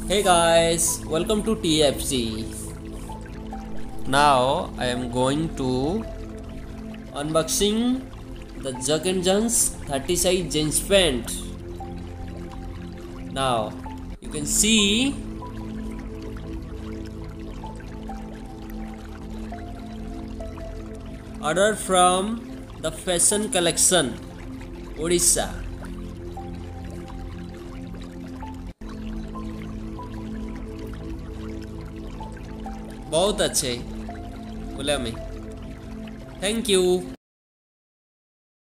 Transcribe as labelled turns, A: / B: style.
A: Hey guys, welcome to TFC. Now I am going to unboxing the Jack and Jones 30 size jeans pant. Now you can see order from the fashion collection Odisha. बहुत अच्छे बोला मैं thank you.